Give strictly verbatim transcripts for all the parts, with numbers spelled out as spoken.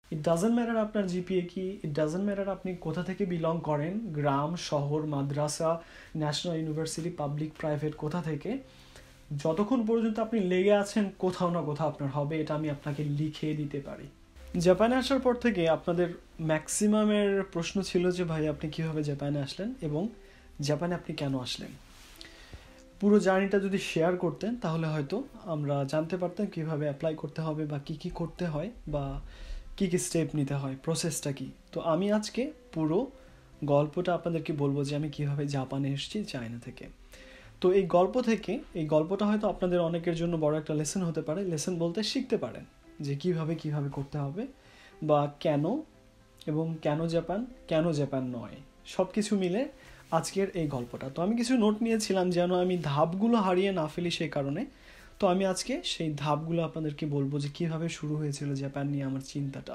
It doesn't matter আপনার GPA কি, it doesn't matter আপনি কোথা থেকে বিলং করেন, গ্রাম, শহর, মাদ্রাসা, ন্যাশনাল ইউনিভার্সিটি, পাবলিক, প্রাইভেট, কোথা থেকে, যতক্ষণ পর্যন্ত আপনি লেগে আছেন কোথাও না কোথাও আপনার হবে, এটা আমি আপনাকে লিখে দিতে পারি। জাপানে আসার পর থেকে আপনাদের ম্যাক্সিমামের প্রশ্ন ছিল যে ভাই আপনি কীভাবে জাপানে আসলেন এবং জাপানে আপনি কেন আসলেন। পুরো জার্নিটা যদি শেয়ার করতেন তাহলে হয়তো আমরা জানতে পারতাম কীভাবে অ্যাপ্লাই করতে হবে বা কী কী করতে হয় বা কী কী স্টেপ নিতে হয়, প্রসেসটা কী। তো আমি আজকে পুরো গল্পটা আপনাদেরকে বলবো যে আমি কীভাবে জাপানে এসেছি চায়না থেকে। তো এই গল্প থেকে এই গল্পটা হয়তো আপনাদের অনেকের জন্য বড় একটা লেসন হতে পারে, লেসন বলতে শিখতে পারেন যে কিভাবে কিভাবে করতে হবে বা কেন, এবং কেন জাপান, কেন জাপান নয়, সব কিছু মিলে আজকের এই গল্পটা। তো আমি কিছু নোট নিয়েছিলাম যেন আমি ধাপগুলো হারিয়ে না ফেলি, সেই কারণে। তো আমি আজকে সেই ধাপগুলো আপনাদেরকে বলবো যে কিভাবে শুরু হয়েছিল জাপান নিয়ে আমার চিন্তাটা।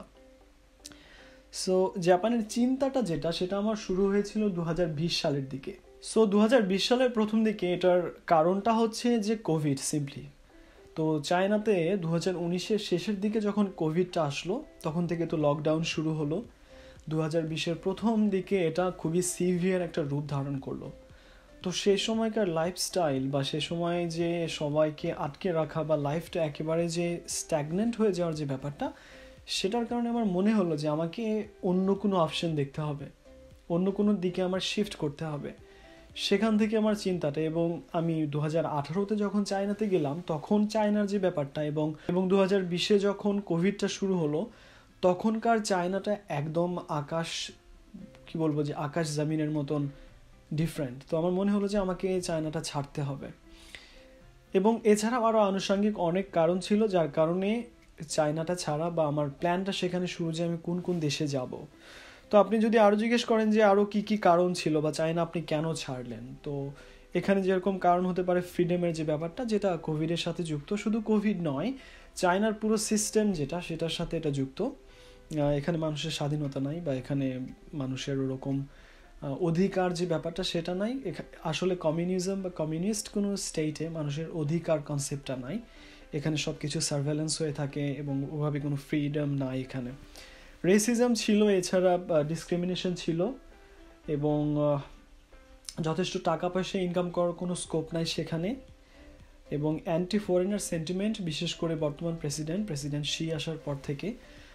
সো জাপানের চিন্তাটা যেটা, সেটা আমার শুরু হয়েছিল দু হাজার বিশ সালের দিকে। সো দু হাজার বিশ সালের প্রথম দিকে এটার কারণটা হচ্ছে যে কোভিড, সিম্পলি। তো চায়নাতে দু হাজার উনিশের শেষের দিকে যখন কোভিডটা আসলো তখন থেকে তো লকডাউন শুরু হলো। দু হাজার বিশের প্রথম দিকে এটা খুবই সিভিয়ার একটা রূপ ধারণ করলো। তো সেই সময়কার লাইফস্টাইল বা সে সময় যে সবাইকে আটকে রাখা বা লাইফটা একেবারে যে স্ট্যাগনেন্ট হয়ে যাওয়ার যে ব্যাপারটা, সেটার কারণে আমার মনে হলো যে আমাকে অন্য কোনো অপশন দেখতে হবে, অন্য কোনো দিকে আমার শিফট করতে হবে। সেখান থেকে আমার চিন্তাটা, এবং আমি দু হাজার আঠারোতে যখন চায়নাতে গেলাম তখন চায়নার যে ব্যাপারটা, এবং এবং দু হাজার বিশে যখন কোভিডটা শুরু হলো তখনকার চায়নাটা একদম আকাশ, কি বলবো, যে আকাশ জমিনের মতন ডিফারেন্ট। তো আমার মনে হলো যে আমাকে চায়নাটা ছাড়তে হবে, এবং এছাড়াও আরও আনুষঙ্গিক অনেক কারণ ছিল যার কারণে চায়নাটা ছাড়া বা আমার প্ল্যানটা সেখানে শুরু যে আমি কোন কোন দেশে যাব। তো আপনি যদি আরও জিজ্ঞেস করেন যে আরও কী কী কারণ ছিল বা চায়না আপনি কেন ছাড়লেন, তো এখানে যেরকম কারণ হতে পারে ফ্রিডমের যে ব্যাপারটা, যেটা কোভিডের সাথে যুক্ত। শুধু কোভিড নয়, চায়নার পুরো সিস্টেম যেটা, সেটার সাথে এটা যুক্ত। এখানে মানুষের স্বাধীনতা নাই বা এখানে মানুষের ওরকম অধিকার যে ব্যাপারটা সেটা নাই। আসলে কমিউনিজম বা কমিউনিস্ট কোনো স্টেটে মানুষের অধিকার কনসেপ্টটা নাই। এখানে সব কিছু সার্ভেলেন্স হয়ে থাকে এবং ওভাবে কোনো ফ্রিডম নাই এখানে। রেসিজম ছিল, এছাড়া ডিসক্রিমিনেশন ছিল, এবং যথেষ্ট টাকা পয়সা ইনকাম করার কোনো স্কোপ নাই সেখানে, এবং অ্যান্টি ফরেনার সেন্টিমেন্ট, বিশেষ করে বর্তমান প্রেসিডেন্ট প্রেসিডেন্ট শি আসার পর থেকে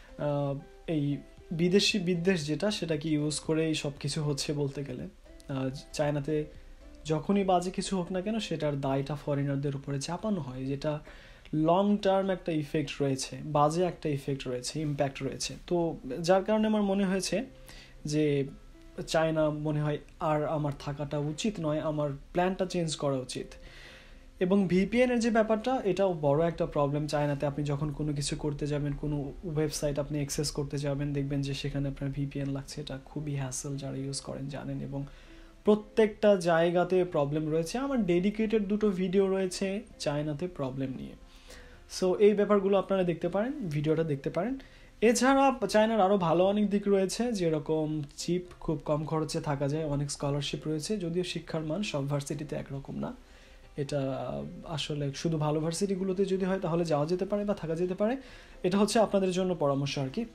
এই বিদেশি বিদ্বেষ যেটা, সেটাকে ইউজ করে এই সব কিছু হচ্ছে বলতে গেলে। চায়নাতে যখনই বাজে কিছু হোক না কেন সেটার দায়টা ফরেনারদের উপরে চাপানো হয়, যেটা লং টার্ম একটা ইফেক্ট রয়েছে, বাজে একটা ইফেক্ট রয়েছে, ইম্প্যাক্ট রয়েছে। তো যার কারণে আমার মনে হয়েছে যে চায়না মনে হয় আর আমার থাকাটা উচিত নয়, আমার প্ল্যানটা চেঞ্জ করা উচিত। এবং ভিপিএনের যে ব্যাপারটা, এটাও বড় একটা প্রবলেম চায়নাতে। আপনি যখন কোনো কিছু করতে যাবেন, কোনো ওয়েবসাইট আপনি অ্যাক্সেস করতে যাবেন, দেখবেন যে সেখানে আপনার ভিপিএন লাগছে। এটা খুবই হ্যাসেল, যারা ইউজ করেন জানেন, এবং প্রত্যেকটা জায়গাতে প্রবলেম রয়েছে। আমার ডেডিকেটেড দুটো ভিডিও রয়েছে চায়নাতে প্রবলেম নিয়ে। সো এই ব্যাপারগুলো আপনারা দেখতে পারেন, ভিডিওটা দেখতে পারেন। এছাড়া চায়নার আরও ভালো অনেক দিক রয়েছে, যেরকম চিপ, খুব কম খরচে থাকা যায়, অনেক স্কলারশিপ রয়েছে। যদিও শিক্ষার মান সব ভার্সিটিতে একরকম না, এটা আসলে শুধু ভালো ভার্সিটিগুলোতে যদি হয় তাহলে যাওয়া যেতে পারে বা থাকা যেতে পারে। এটা হচ্ছে আপনাদের জন্য পরামর্শ আর কি।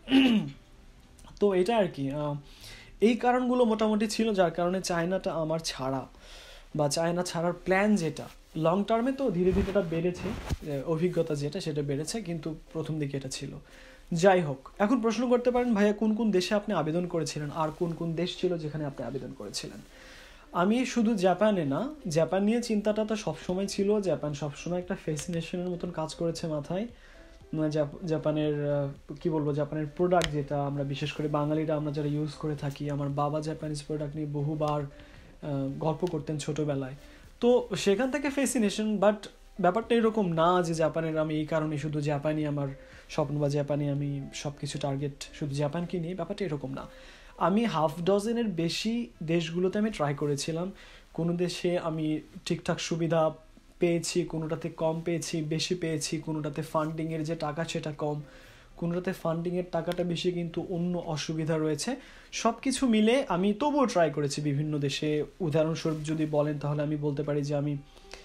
তো এটা আর কি, এই কারণগুলো মোটামুটি ছিল যার কারণে চায়নাটা আমার ছাড়া বা চায়না ছাড়ার প্ল্যান যেটা, লং টার্মে তো ধীরে ধীরে এটা বেড়েছে, অভিজ্ঞতা যেটা সেটা বেড়েছে, কিন্তু প্রথম দিকে এটা ছিল। যাই হোক, এখন প্রশ্ন করতে পারেন ভাইয়া কোন কোন দেশে আপনি আবেদন করেছিলেন, আর কোন কোন দেশ ছিল যেখানে আপনি আবেদন করেছিলেন। আমি শুধু জাপানে না, জাপান নিয়ে চিন্তাটা তো সবসময় ছিল। জাপান সবসময় একটা ফ্যাসিনেশনের মতন কাজ করেছে মাথায়। জাপানের কি বলবো, জাপানের প্রোডাক্ট যেটা আমরা বিশেষ করে বাঙালিরা আমরা যারা ইউজ করে থাকি, আমার বাবা জাপানিজ প্রোডাক্ট নিয়ে বহুবার গল্প করতেন ছোটোবেলায়। তো সেখান থেকে ফ্যাসিনেশন, বাট ব্যাপারটা এরকম না যে জাপানের আমি এই কারণে শুধু জাপানি আমার স্বপ্ন বা জাপানি আমি সব কিছু টার্গেট শুধু জাপানকে নিয়ে, ব্যাপারটা এরকম না। আমি হাফ ডজনের বেশি দেশগুলোতে আমি ট্রাই করেছিলাম। কোনো দেশে আমি ঠিকঠাক সুবিধা পেয়েছি, কোনোটাতে কম পেয়েছি, বেশি পেয়েছি, কোনোটাতে ফান্ডিংয়ের যে টাকা সেটা কম, কোনোটাতে ফান্ডিংয়ের টাকাটা বেশি কিন্তু অন্য অসুবিধা রয়েছে। সব কিছু মিলে আমি তবুও ট্রাই করেছি বিভিন্ন দেশে। উদাহরণস্বরূপ যদি বলেন তাহলে আমি বলতে পারি যে আমি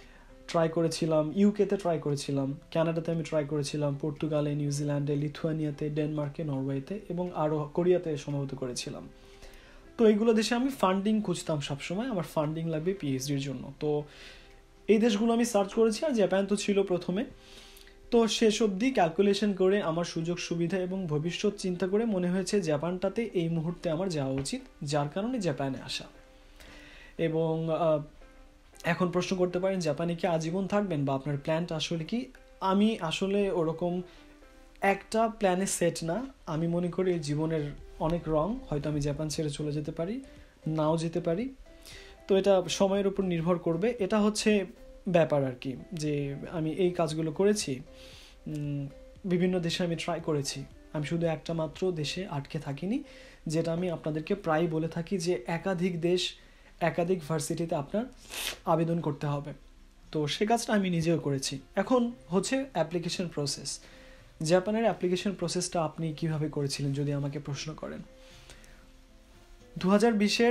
ট্রাই করেছিলাম, ইউকেতে ট্রাই করেছিলাম, কানাডাতে আমি ট্রাই করেছিলাম, পর্তুগালে, নিউজিল্যান্ডে, লিথুয়ানিয়াতে, ডেনমার্কে, নরওয়েতে এবং আরও কোরিয়াতে সম্ভবত করেছিলাম। তো এইগুলো দেশে আমি ফান্ডিং খুঁজতাম সবসময়, আমার ফান্ডিং লাগবে পিএইচডির জন্য। তো এই দেশগুলো আমি সার্চ করেছি, আর জাপান তো ছিল প্রথমে। তো শেষ অবধি ক্যালকুলেশন করে আমার সুযোগ সুবিধা এবং ভবিষ্যৎ চিন্তা করে মনে হয়েছে জাপানটাতে এই মুহূর্তে আমার যাওয়া উচিত, যার কারণে জাপানে আসা। এবং এখন প্রশ্ন করতে পারেন জাপানে কি আজীবন থাকবেন বা আপনার প্ল্যানটা আসলে কি? আমি আসলে ওরকম একটা প্ল্যানে সেট না। আমি মনে করি জীবনের অনেক রং, হয়তো আমি জাপান ছেড়ে চলে যেতে পারি, নাও যেতে পারি। তো এটা সময়ের উপর নির্ভর করবে। এটা হচ্ছে ব্যাপার আর কি, যে আমি এই কাজগুলো করেছি, বিভিন্ন দেশে আমি ট্রাই করেছি, আমি শুধু একটা মাত্র দেশে আটকে থাকিনি, যেটা আমি আপনাদেরকে প্রায় বলে থাকি যে একাধিক দেশ, একাধিক ভার্সিটিতে আপনার আবেদন করতে হবে। তো সে কাজটা আমি নিজেও করেছি। এখন হচ্ছে অ্যাপ্লিকেশন প্রসেস। জাপানের অ্যাপ্লিকেশন প্রসেসটা আপনি কিভাবে করেছিলেন যদি আমাকে প্রশ্ন করেন? দু হাজার বিশের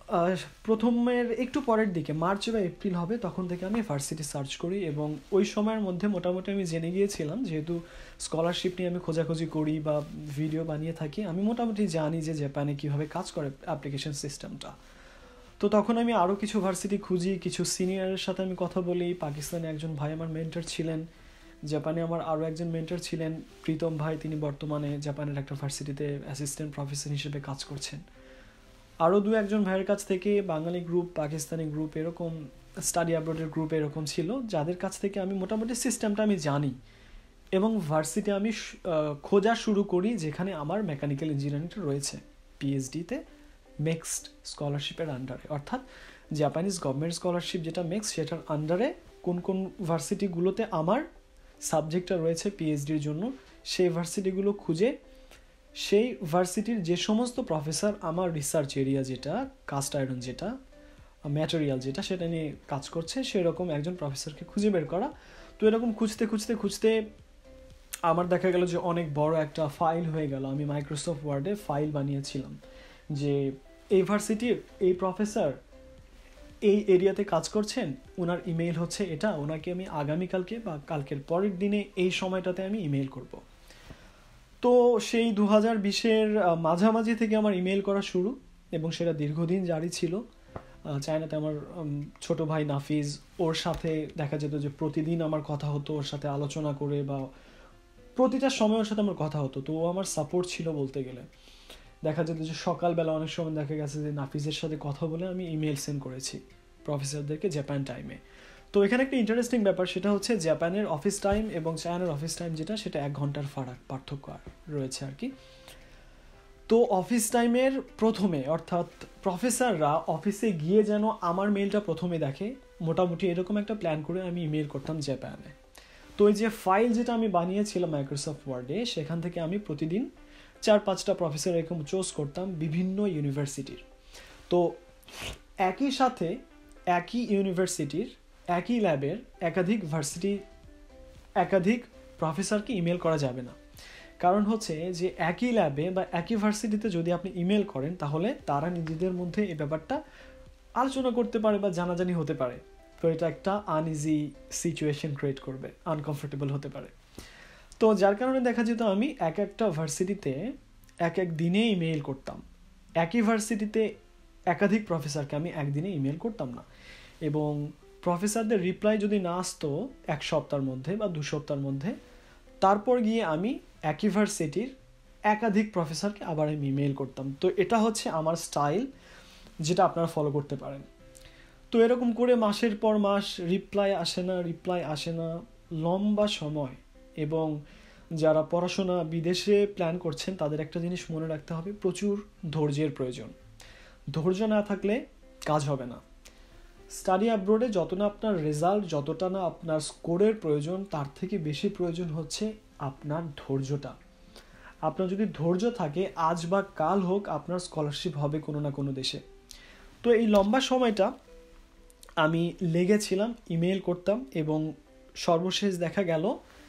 প্রথমের একটু পরের দিকে, মার্চ বা এপ্রিল হবে, তখন থেকে আমি ভার্সিটি সার্চ করি এবং ওই সময়ের মধ্যে মোটামুটি আমি জেনে গিয়েছিলাম, যেহেতু স্কলারশিপ নিয়ে আমি খোঁজাখুঁজি করি বা ভিডিও বানিয়ে থাকি, আমি মোটামুটি জানি যে জাপানে কীভাবে কাজ করে অ্যাপ্লিকেশন সিস্টেমটা। তো তখন আমি আরও কিছু ভার্সিটি খুঁজি, কিছু সিনিয়রের সাথে আমি কথা বলি। পাকিস্তানে একজন ভাই আমার মেন্টর ছিলেন, জাপানে আমার আরও একজন মেন্টর ছিলেন প্রীতম ভাই, তিনি বর্তমানে জাপানের একটা ভার্সিটিতে অ্যাসিস্ট্যান্ট প্রফেসর হিসেবে কাজ করছেন। আরও দু একজন ভাইয়ের কাছ থেকে, বাঙালি গ্রুপ, পাকিস্তানি গ্রুপ, এরকম স্টাডি অ্যাব্রডের গ্রুপ এরকম ছিল, যাদের কাছ থেকে আমি মোটামুটি সিস্টেমটা আমি জানি। এবং ভার্সিটি আমি খোঁজা শুরু করি যেখানে আমার মেকানিক্যাল ইঞ্জিনিয়ারিংটা রয়েছে পিএইচডিতে মেক্সট স্কলারশিপের আন্ডারে, অর্থাৎ জাপানিজ গভর্নমেন্ট স্কলারশিপ যেটা মেক্স, সেটার আন্ডারে কোন কোন ভার্সিটিগুলোতে আমার সাবজেক্টটা রয়েছে পিএইচডির জন্য, সেই ভার্সিটিগুলো খুঁজে সেই ভার্সিটির যে সমস্ত প্রফেসর আমার রিসার্চ এরিয়া যেটা কাস্ট আয়রন যেটা ম্যাটেরিয়াল যেটা সেটা নিয়ে কাজ করছে, সেরকম একজন প্রফেসরকে খুঁজে বের করা। তো এরকম খুঁজতে খুঁজতে খুঁজতে আমার দেখা গেল যে অনেক বড় একটা ফাইল হয়ে গেল। আমি মাইক্রোসফট ওয়ার্ডে ফাইল বানিয়েছিলাম যে এই ভার্সিটির এই প্রফেসর এই এরিয়াতে কাজ করছেন, ওনার ইমেইল হচ্ছে এটা, ওনাকে আমি আগামীকালকে বা কালকের পরের দিনে এই সময়টাতে আমি ইমেইল করব। তো সেই দু হাজার বিশের মাঝামাঝি থেকে আমার ইমেইল করা শুরু এবং সেটা দীর্ঘদিন জারি ছিল। চায়নাতে আমার ছোট ভাই নাফিজ, ওর সাথে দেখা যেত যে প্রতিদিন আমার কথা হতো, ওর সাথে আলোচনা করে বা প্রতিটা সময় ওর সাথে আমার কথা হতো। তো ও আমার সাপোর্ট ছিল বলতে গেলে। দেখা যেত যে সকালবেলা অনেক সময় দেখা গেছে যে নাফিজের সাথে কথা বলে আমি ইমেল সেন্ড করেছি প্রফেসরদেরকে জাপান টাইমে। তো এখানে একটা ইন্টারেস্টিং ব্যাপার, সেটা হচ্ছে জাপানের অফিস টাইম এবং চায়নার অফিস টাইম যেটা, সেটা এক ঘন্টার ফারাক পার্থক্য রয়েছে আর কি। তো অফিস টাইমের প্রথমে, অর্থাৎ প্রফেসররা অফিসে গিয়ে যেন আমার মেলটা প্রথমে দেখে, মোটামুটি এরকম একটা প্ল্যান করে আমি ইমেল করতাম জাপানে। তো এই যে ফাইল যেটা আমি বানিয়েছিলাম মাইক্রোসফট ওয়ার্ডে, সেখান থেকে আমি প্রতিদিন চার পাঁচটা প্রফেসর এরকম চুজ করতাম বিভিন্ন ইউনিভার্সিটির। তো একই সাথে একই ইউনিভার্সিটির একই ল্যাবের একাধিক ভার্সিটি একাধিক প্রফেসরকে ইমেল করা যাবে না। কারণ হচ্ছে যে একই ল্যাবে বা একই ভার্সিটিতে যদি আপনি ইমেল করেন, তাহলে তারা নিজেদের মধ্যে এই ব্যাপারটা আলোচনা করতে পারে বা জানাজানি হতে পারে। তো এটা একটা আনইজি সিচুয়েশন ক্রিয়েট করবে, আনকমফোর্টেবল হতে পারে। তো যার কারণে দেখা যেত আমি এক একটা ভার্সিটিতে এক এক দিনে ইমেল করতাম, একই ভার্সিটিতে একাধিক প্রফেসরকে আমি একদিনে ইমেল করতাম না। এবং প্রফেসরদের রিপ্লাই যদি না আসতো এক সপ্তাহের মধ্যে বা দু সপ্তাহের মধ্যে, তারপর গিয়ে আমি একই ভার্সিটির একাধিক প্রফেসরকে আবার আমি ইমেল করতাম। তো এটা হচ্ছে আমার স্টাইল, যেটা আপনারা ফলো করতে পারেন। তো এরকম করে মাসের পর মাস রিপ্লাই আসে না রিপ্লাই আসে না লম্বা সময়। এবং যারা পড়াশোনা বিদেশে প্ল্যান করছেন তাদের একটা জিনিস মনে রাখতে হবে, প্রচুর ধৈর্যের প্রয়োজন। ধৈর্য না থাকলে কাজ হবে না। স্টাডি অ্যাব্রোডে যত না আপনার রেজাল্ট, যতটা না আপনার স্কোরের প্রয়োজন, তার থেকে বেশি প্রয়োজন হচ্ছে আপনার ধৈর্যটা। আপনার যদি ধৈর্য থাকে, আজ বা কাল হোক আপনার স্কলারশিপ হবে কোনো না কোনো দেশে। তো এই লম্বা সময়টা আমি লেগেছিলাম, ইমেল করতাম এবং সর্বশেষ দেখা গেল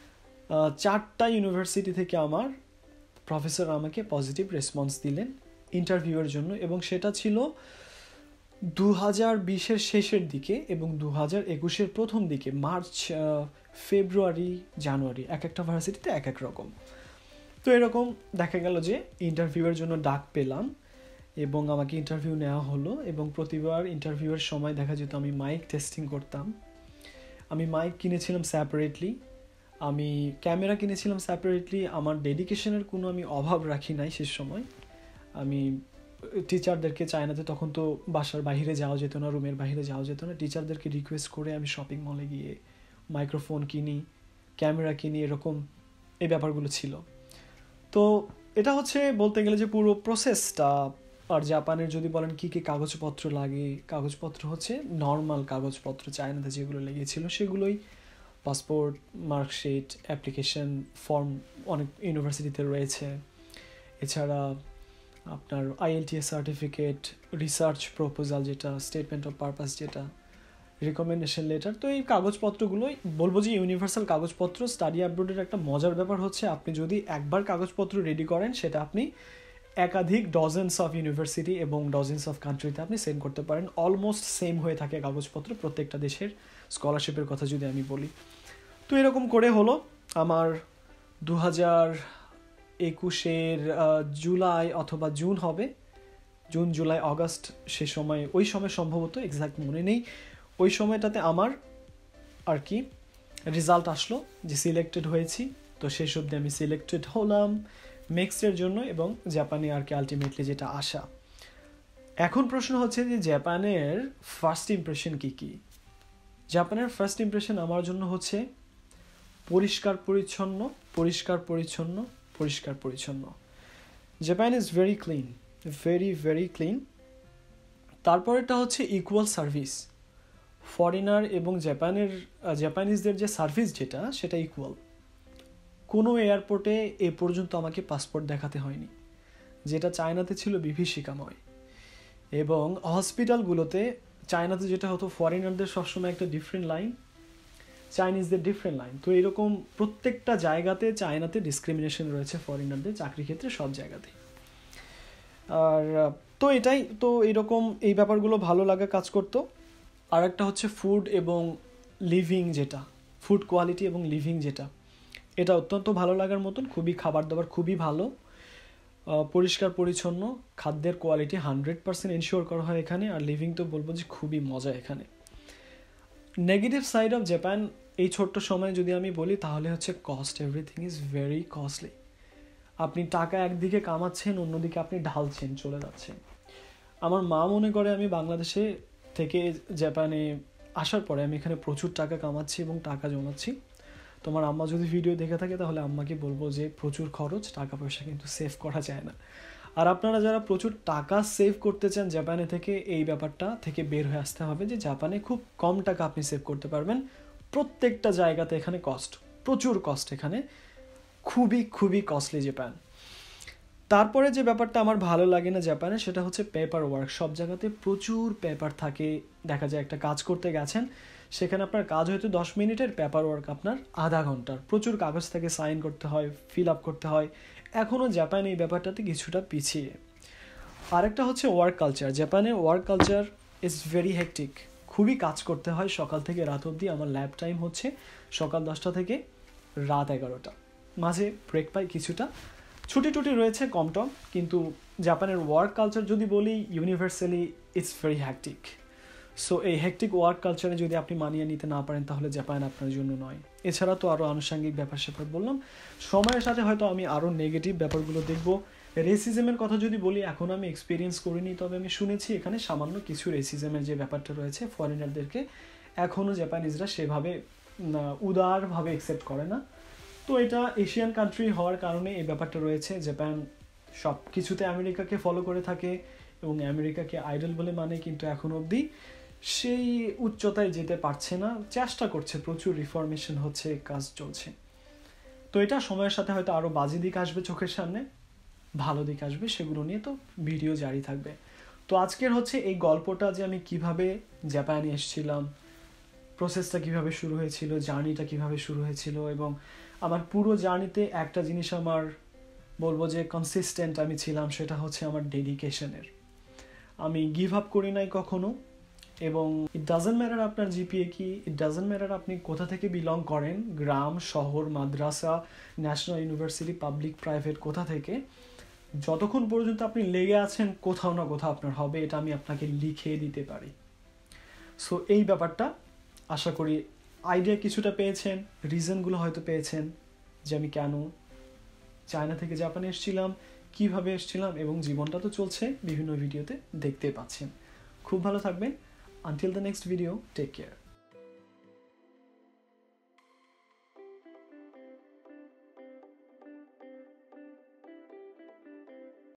চারটা ইউনিভার্সিটি থেকে আমার প্রফেসর আমাকে পজিটিভ রেসপন্স দিলেন ইন্টারভিউয়ের জন্য। এবং সেটা ছিল দু হাজার বিশের শেষের দিকে এবং দু হাজার একুশের প্রথম দিকে, মার্চ, ফেব্রুয়ারি, জানুয়ারি, এক একটা ভার্সিটিতে এক এক রকম। তো এরকম দেখা গেল যে ইন্টারভিউয়ের জন্য ডাক পেলাম এবং আমাকে ইন্টারভিউ নেওয়া হলো, এবং প্রতিবার ইন্টারভিউয়ের সময় দেখা যেত আমি মাইক টেস্টিং করতাম। আমি মাইক কিনেছিলাম সেপারেটলি, আমি ক্যামেরা কিনেছিলাম সেপারেটলি। আমার ডেডিকেশনের কোনো আমি অভাব রাখি নাই সে সময়। আমি টিচারদেরকে, চায়নাতে তখন তো বাসার বাইরে যাওয়া যেত না, রুমের বাইরে যাওয়া যেত না, টিচারদেরকে রিকোয়েস্ট করে আমি শপিং মলে গিয়ে মাইক্রোফোন কিনি, ক্যামেরা কিনি, এরকম এই ব্যাপারগুলো ছিল। তো এটা হচ্ছে বলতে গেলে যে পুরো প্রসেসটা। আর জাপানের যদি বলেন কী কী কাগজপত্র লাগে, কাগজপত্র হচ্ছে নর্মাল কাগজপত্র চায়নাতে যেগুলো লেগেছিল সেগুলোই, পাসপোর্ট, মার্কশিট, অ্যাপ্লিকেশন ফর্ম অনেক ইউনিভার্সিটিতে রয়েছে। এছাড়া আপনার আইএলটিএস সার্টিফিকেট, রিসার্চ প্রপোজাল যেটা, স্টেটমেন্ট অফ পারপাস যেটা, রিকমেন্ডেশন লেটার। তো এই কাগজপত্রগুলোই বলবো যে ইউনিভার্সাল কাগজপত্র। স্টাডি অ্যাব্রোডের একটা মজার ব্যাপার হচ্ছে আপনি যদি একবার কাগজপত্র রেডি করেন সেটা আপনি একাধিক ডজেন্স অফ ইউনিভার্সিটি এবং ডজেন্স অফ কান্ট্রিতে আপনি সেন্ড করতে পারেন। অলমোস্ট সেম হয়ে থাকে কাগজপত্র প্রত্যেকটা দেশের। স্কলারশিপের কথা যদি আমি বলি, তো এরকম করে হলো আমার দু হাজার একুশের জুলাই অথবা জুন হবে, জুন, জুলাই, আগস্ট, সে সময়, ওই সময় সম্ভবত, এক্সাক্ট মনে নেই, ওই সময়টাতে আমার আর কি রেজাল্ট আসলো যে সিলেক্টেড হয়েছি। তো সেই অবধি আমি সিলেক্টেড হলাম মেক্সটের জন্য, এবং জাপানে আর কি আলটিমেটলি যেটা আশা। এখন প্রশ্ন হচ্ছে যে জাপানের ফার্স্ট ইমপ্রেশন কী কী? জাপানের ফার্স্ট ইমপ্রেশন আমার জন্য হচ্ছে পরিষ্কার পরিচ্ছন্ন, পরিষ্কার পরিচ্ছন্ন, পরিষ্কার পরিচ্ছন্ন। Japan is very clean, very very clean. তারপরেটা হচ্ছে ইকুয়াল সার্ভিস। ফরেনার এবং জাপানের জাপানিজদের যে সার্ভিস যেটা, সেটা ইকুয়াল। কোনো এয়ারপোর্টে এ পর্যন্ত আমাকে পাসপোর্ট দেখাতে হয়নি, যেটা চায়নাতে ছিল বিভীষিকাময়। এবং হসপিটালগুলোতে চায়নাতে যেটা হতো, ফরেনারদের সবসময় একটা ডিফারেন্ট লাইন, চাইনিজদের ডিফারেন্ট লাইন। তো এরকম প্রত্যেকটা জায়গাতে চায়নাতে ডিসক্রিমিনেশন রয়েছে ফরেনারদের চাকরি ক্ষেত্রে, সব জায়গাতে। আর তো এটাই তো, এইরকম এই ব্যাপারগুলো ভালো লাগা কাজ করতো। আর একটা হচ্ছে ফুড এবং লিভিং, যেটা ফুড কোয়ালিটি এবং লিভিং যেটা, এটা অত্যন্ত ভালো লাগার মতন। খুবই খাবার দাবার খুবই ভালো, পরিষ্কার পরিচ্ছন্ন, খাদ্যের কোয়ালিটি হান্ড্রেড পার্সেন্ট এনশিওর করা হয় এখানে। আর লিভিং তো বলবো যে খুবই মজা এখানে। নেগেটিভ সাইড অফ জাপান এই ছোট্ট সময়ে যদি আমি বলি তাহলে হচ্ছে cost. Everything is very costly. আপনি টাকা একদিকে কামাচ্ছেন, অন্যদিকে আপনি ঢালছেন, চলে যাচ্ছেন। আমার মা মনে করে আমি বাংলাদেশে থেকে জাপানে আসার পরে আমি এখানে প্রচুর টাকা কামাচ্ছি এবং টাকা জমাচ্ছি। তোমার আম্মা যদি ভিডিও দেখে থাকে তাহলে আম্মাকে বলবো যে প্রচুর খরচ, টাকা পয়সা কিন্তু সেভ করা যায় না। আর আপনারা যারা প্রচুর টাকা সেভ করতে চান জাপানে থেকে, এই ব্যাপারটা থেকে বের হয়ে আসতে হবে যে জাপানে খুব কম টাকা আপনি সেভ করতে পারবেন। প্রত্যেকটা জায়গাতে এখানে কস্ট, প্রচুর কস্ট এখানে, খুবই খুবই কস্টলি জাপান। তারপরে যে ব্যাপারটা আমার ভালো লাগে না জাপানে, সেটা হচ্ছে পেপার ওয়ার্ক। সব জায়গাতে প্রচুর পেপার থাকে। দেখা যায় একটা কাজ করতে গেছেন, সেখানে আপনার কাজ হয়তো দশ মিনিটের, পেপার ওয়ার্ক আপনার আধা ঘন্টার। প্রচুর কাগজ থেকে সাইন করতে হয়, ফিল আপ করতে হয়। এখনও জাপান এই ব্যাপারটাতে কিছুটা পিছিয়ে। আরেকটা হচ্ছে ওয়ার্ক কালচার। জাপানে work culture is very hectic. খুবই কাজ করতে হয় সকাল থেকে রাত অবধি। আমার ল্যাব টাইম হচ্ছে সকাল দশটা থেকে রাত এগারোটা, মাঝে ব্রেক পাই কিছুটা, ছুটি টুটি রয়েছে কম টম। কিন্তু জাপানের ওয়ার্ক কালচার যদি বলি, universally it's very hectic. So এই হেকটিক ওয়ার্ক কালচারে যদি আপনি মানিয়ে নিতে না পারেন তাহলে জাপান আপনার জন্য নয়। এছাড়া তো আরও আনুষঙ্গিক ব্যাপার স্যাপার বললাম। সময়ের সাথে হয়তো আমি আরও নেগেটিভ ব্যাপারগুলো দেখব। রেসিজমের কথা যদি বলি, এখন আমি এক্সপিরিয়েন্স করিনি, তবে আমি শুনেছি এখানে সামান্য কিছু রেসিজমের যে ব্যাপারটা রয়েছে, ফরেনারদেরকে এখনও জাপানিজরা সেভাবে উদারভাবে অ্যাকসেপ্ট করে না। তো এটা এশিয়ান কান্ট্রি হওয়ার কারণে এই ব্যাপারটা রয়েছে। জাপান সব কিছুতে আমেরিকাকে ফলো করে থাকে এবং আমেরিকাকে আইডল বলে মানে, কিন্তু এখন অবধি সেই উচ্চতায় যেতে পারছে না। চেষ্টা করছে, প্রচুর রিফরমেশন হচ্ছে, কাজ চলছে। তো এটা সময়ের সাথে হয়তো আরও বাজে দিক আসবে চোখের সামনে, ভালো দিক আসবে, সেগুলো নিয়ে তো ভিডিও জারি থাকবে। তো আজকের হচ্ছে এই গল্পটা যে আমি কিভাবে জাপানে এসেছিলাম, প্রসেসটা কিভাবে শুরু হয়েছিল, জার্নিটা কিভাবে শুরু হয়েছিল, এবং আমার পুরো জার্নিতে একটা জিনিস আমার বলবো যে কনসিস্টেন্ট আমি ছিলাম, সেটা হচ্ছে আমার ডেডিকেশনের। আমি গিভ আপ করি নাই কখনো। এবং ইট ডাজেন্ট ম্যাটার আপনার জিপিএ কি, ইট ডাজেন্ট ম্যাটার আপনি কোথা থেকে বিলং করেন, গ্রাম, শহর, মাদ্রাসা, ন্যাশনাল ইউনিভার্সিটি, পাবলিক, প্রাইভেট, কোথা থেকে, যতক্ষণ পর্যন্ত আপনি লেগে আছেন কোথাও না কোথাও আপনার হবে, এটা আমি আপনাকে লিখে দিতে পারি। সো এই ব্যাপারটা আশা করি আইডিয়া কিছুটা পেয়েছেন, রিজনগুলো হয়তো পেয়েছেন যে আমি কেন চায়না থেকে জাপানে এসেছিলাম, কীভাবে এসেছিলাম, এবং জীবনটা তো চলছে বিভিন্ন ভিডিওতে দেখতে পাচ্ছেন। খুব ভালো থাকবেন। Until the next video, take care.